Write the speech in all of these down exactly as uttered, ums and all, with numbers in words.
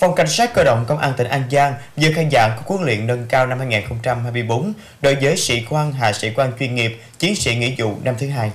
Phòng Cảnh sát Cơ động Công an tỉnh An Giang vừa khai giảng cuộc huấn luyện nâng cao năm hai nghìn không trăm hai mươi tư đối với sĩ quan, hạ sĩ quan chuyên nghiệp, chiến sĩ nghĩa vụ năm thứ hai.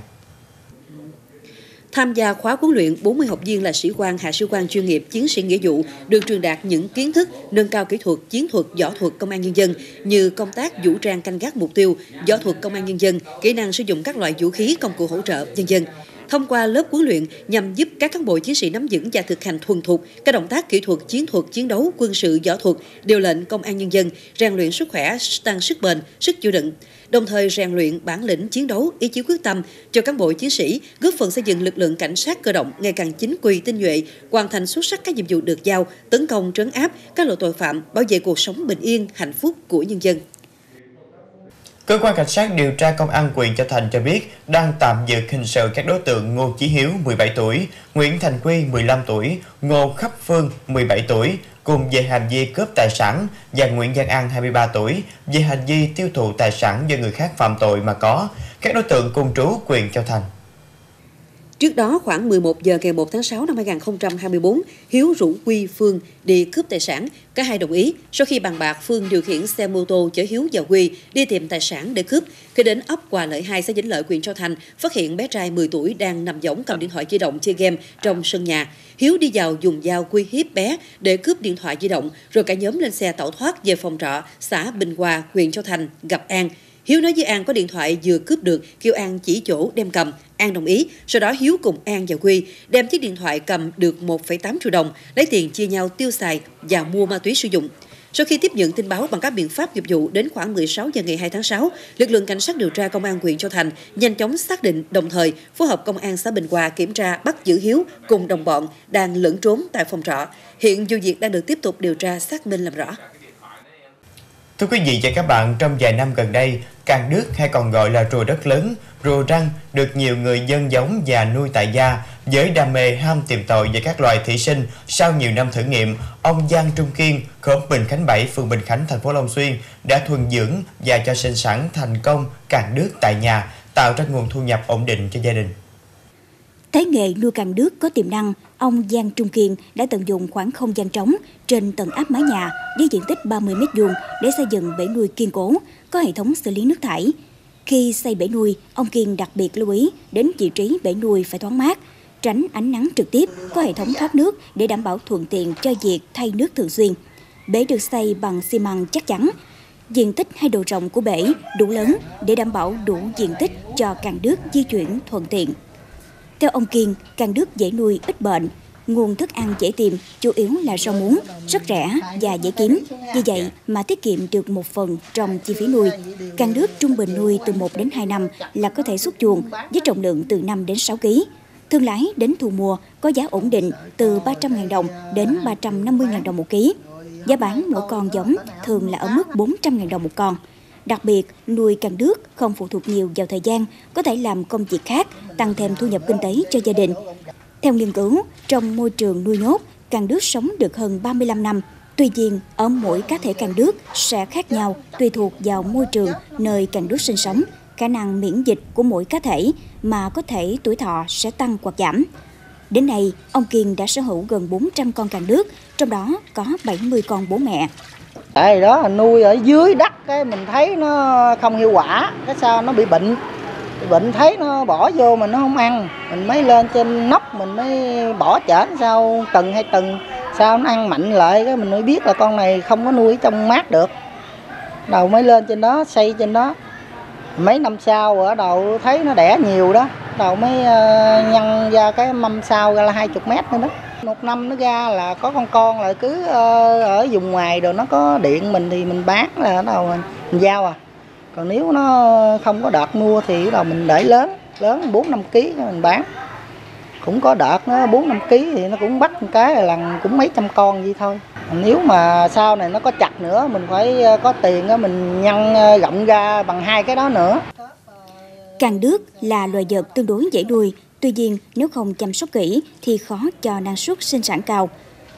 Tham gia khóa huấn luyện, bốn mươi học viên là sĩ quan, hạ sĩ quan chuyên nghiệp, chiến sĩ nghĩa vụ được truyền đạt những kiến thức nâng cao kỹ thuật, chiến thuật, võ thuật công an nhân dân như công tác vũ trang canh gác mục tiêu, võ thuật công an nhân dân, kỹ năng sử dụng các loại vũ khí, công cụ hỗ trợ nhân dân. Thông qua lớp huấn luyện nhằm giúp các cán bộ chiến sĩ nắm vững và thực hành thuần thục các động tác kỹ thuật, chiến thuật, chiến đấu, quân sự, võ thuật, điều lệnh công an nhân dân, rèn luyện sức khỏe, tăng sức bền, sức chịu đựng, đồng thời rèn luyện bản lĩnh chiến đấu, ý chí quyết tâm cho cán bộ chiến sĩ, góp phần xây dựng lực lượng cảnh sát cơ động ngày càng chính quy, tinh nhuệ, hoàn thành xuất sắc các nhiệm vụ được giao, tấn công trấn áp các loại tội phạm, bảo vệ cuộc sống bình yên, hạnh phúc của nhân dân. Cơ quan Cảnh sát điều tra Công an huyện Châu Thành cho biết đang tạm giữ hình sự các đối tượng Ngô Chí Hiếu, mười bảy tuổi, Nguyễn Thành Quy, mười lăm tuổi, Ngô Khắc Phương, mười bảy tuổi, cùng về hành vi cướp tài sản, và Nguyễn Văn An, hai mươi ba tuổi, về hành vi tiêu thụ tài sản do người khác phạm tội mà có. Các đối tượng cùng trú huyện Châu Thành. Trước đó, khoảng mười một giờ ngày một tháng sáu năm hai nghìn không trăm hai mươi tư, Hiếu rủ Quy, Phương đi cướp tài sản. Cả hai đồng ý. Sau khi bàn bạc, Phương điều khiển xe mô tô chở Hiếu và Quy đi tìm tài sản để cướp. Khi đến ấp Hòa Lợi hai, xã Vĩnh Lợi, huyện Châu Thành, phát hiện bé trai mười tuổi đang nằm võng cầm điện thoại di động chơi game trong sân nhà. Hiếu đi vào dùng dao uy hiếp bé để cướp điện thoại di động, rồi cả nhóm lên xe tẩu thoát về phòng trọ xã Bình Hòa, huyện Châu Thành gặp An. Hiếu nói với An có điện thoại vừa cướp được, kêu An chỉ chỗ đem cầm. An đồng ý, sau đó Hiếu cùng An và Quy đem chiếc điện thoại cầm được một phẩy tám triệu đồng, lấy tiền chia nhau tiêu xài và mua ma túy sử dụng. Sau khi tiếp nhận tin báo bằng các biện pháp nghiệp vụ, đến khoảng mười sáu giờ ngày hai tháng sáu, lực lượng cảnh sát điều tra Công an huyện Châu Thành nhanh chóng xác định, đồng thời phối hợp Công an xã Bình Hòa kiểm tra bắt giữ Hiếu cùng đồng bọn đang lẫn trốn tại phòng trọ. Hiện vụ việc đang được tiếp tục điều tra xác minh làm rõ. Thưa quý vị và các bạn, trong vài năm gần đây, càng đước hay còn gọi là rùa đất lớn, rùa răng được nhiều người dân giống và nuôi tại gia. Với đam mê ham tìm tòi về các loài thủy sinh, sau nhiều năm thử nghiệm, ông Giang Trung Kiên, khóm Bình Khánh bảy, phường Bình Khánh, thành phố Long Xuyên đã thuần dưỡng và cho sinh sản thành công càng đước tại nhà, tạo ra nguồn thu nhập ổn định cho gia đình. Thấy nghề nuôi càng đước có tiềm năng, ông Giang Trung Kiên đã tận dụng khoảng không gian trống trên tầng áp mái nhà với diện tích ba mươi mét vuông để xây dựng bể nuôi kiên cố, có hệ thống xử lý nước thải. Khi xây bể nuôi, ông Kiên đặc biệt lưu ý đến vị trí bể nuôi phải thoáng mát, tránh ánh nắng trực tiếp, có hệ thống thoát nước để đảm bảo thuận tiện cho việc thay nước thường xuyên. Bể được xây bằng xi măng chắc chắn. Diện tích hay độ rộng của bể đủ lớn để đảm bảo đủ diện tích cho càng đước di chuyển thuận tiện. Theo ông Kiên, càng đước dễ nuôi, ít bệnh, nguồn thức ăn dễ tìm, chủ yếu là rau muống, rất rẻ và dễ kiếm. Vì vậy mà tiết kiệm được một phần trong chi phí nuôi. Càng đước trung bình nuôi từ một đến hai năm là có thể xuất chuồng với trọng lượng từ năm đến sáu ki lô gam. Thương lái đến thu mua có giá ổn định từ ba trăm nghìn đồng đến ba trăm năm mươi nghìn đồng một ký. Giá bán mỗi con giống thường là ở mức bốn trăm nghìn đồng một con. Đặc biệt, nuôi càng đước không phụ thuộc nhiều vào thời gian, có thể làm công việc khác, tăng thêm thu nhập kinh tế cho gia đình. Theo nghiên cứu, trong môi trường nuôi nhốt, càng đước sống được hơn ba mươi lăm năm. Tuy nhiên, ở mỗi cá thể càng đước sẽ khác nhau tùy thuộc vào môi trường nơi càng đước sinh sống, khả năng miễn dịch của mỗi cá thể mà có thể tuổi thọ sẽ tăng hoặc giảm. Đến nay, ông Kiên đã sở hữu gần bốn trăm con càng đước, trong đó có bảy mươi con bố mẹ. Tại đó nuôi ở dưới đất cái mình thấy nó không hiệu quả, cái sao nó bị bệnh. Bệnh thấy nó bỏ vô mình nó không ăn, mình mới lên trên nóc mình mới bỏ chở sao tuần hai tuần sao nó ăn mạnh lại, cái mình mới biết là con này không có nuôi trong mát được. Đầu mới lên trên đó xây trên đó, mấy năm sau ở đầu thấy nó đẻ nhiều đó, đầu mới nhân ra cái mâm sau ra là hai mươi mét nữa đó. Một năm nó ra là có con con là cứ ở vùng ngoài rồi nó có điện mình thì mình bán là ở đầu mình, mình giao à. Còn nếu nó không có đợt mua thì bắt đầu mình để lớn, lớn bốn năm ký mình bán. Cũng có đợt nó bốn năm ký thì nó cũng bắt một cái là lần cũng mấy trăm con vậy thôi. Nếu mà sau này nó có chặt nữa mình phải có tiền đó, mình nhân rộng ra bằng hai cái đó nữa. Càng đước là loài vật tương đối dễ nuôi, tuy nhiên nếu không chăm sóc kỹ thì khó cho năng suất sinh sản cao.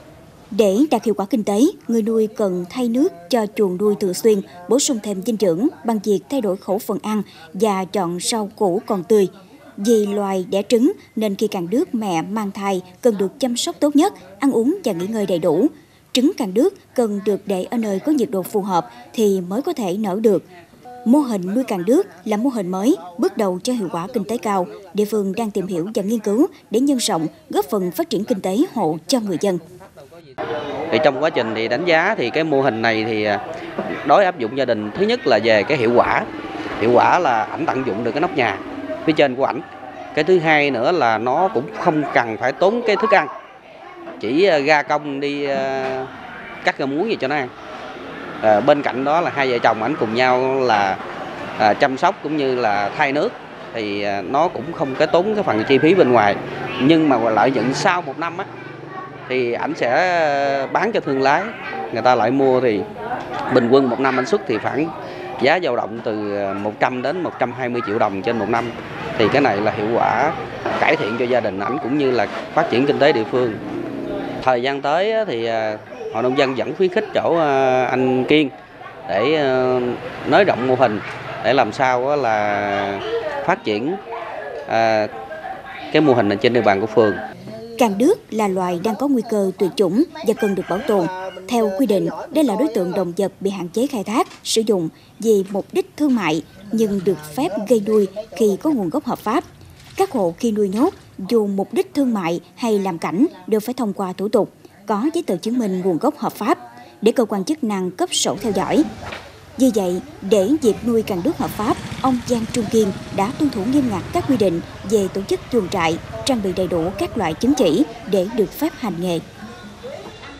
Để đạt hiệu quả kinh tế, người nuôi cần thay nước cho chuồng nuôi thường xuyên, bổ sung thêm dinh dưỡng bằng việc thay đổi khẩu phần ăn và chọn rau củ còn tươi. Vì loài đẻ trứng nên khi càng đước mẹ mang thai cần được chăm sóc tốt nhất, ăn uống và nghỉ ngơi đầy đủ. Trứng càng đước cần được để ở nơi có nhiệt độ phù hợp thì mới có thể nở được. Mô hình nuôi càng đước là mô hình mới, bước đầu cho hiệu quả kinh tế cao. Địa phương đang tìm hiểu và nghiên cứu để nhân rộng, góp phần phát triển kinh tế hộ cho người dân. Thì trong quá trình thì đánh giá thì cái mô hình này thì đối áp dụng gia đình, thứ nhất là về cái hiệu quả. Hiệu quả là ảnh tận dụng được cái nóc nhà phía trên của ảnh. Cái thứ hai nữa là nó cũng không cần phải tốn cái thức ăn, chỉ gia công đi cắt rau muống gì cho nó ăn. À, bên cạnh đó là hai vợ chồng ảnh cùng nhau là à, chăm sóc cũng như là thay nước, thì à, nó cũng không cái tốn cái phần chi phí bên ngoài, nhưng mà lợi nhuận sau một năm á thì ảnh sẽ bán cho thương lái, người ta lại mua, thì bình quân một năm anh xuất thì khoảng giá dao động từ một trăm đến một trăm hai mươi triệu đồng trên một năm. Thì cái này là hiệu quả cải thiện cho gia đình ảnh cũng như là phát triển kinh tế địa phương. Thời gian tới thì Hội nông dân vẫn khuyến khích chỗ anh Kiên để nới rộng mô hình để làm sao là phát triển cái mô hình này trên địa bàn của phường. Càng đước là loài đang có nguy cơ tuyệt chủng và cần được bảo tồn. Theo quy định, đây là đối tượng động vật bị hạn chế khai thác, sử dụng vì mục đích thương mại nhưng được phép gây nuôi khi có nguồn gốc hợp pháp. Các hộ khi nuôi nhốt, dù mục đích thương mại hay làm cảnh đều phải thông qua thủ tục, có giấy tờ chứng minh nguồn gốc hợp pháp để cơ quan chức năng cấp sổ theo dõi. Vì vậy, để việc nuôi càng đước hợp pháp, ông Giang Trung Kiên đã tuân thủ nghiêm ngặt các quy định về tổ chức chuồng trại, trang bị đầy đủ các loại chứng chỉ để được phép hành nghề.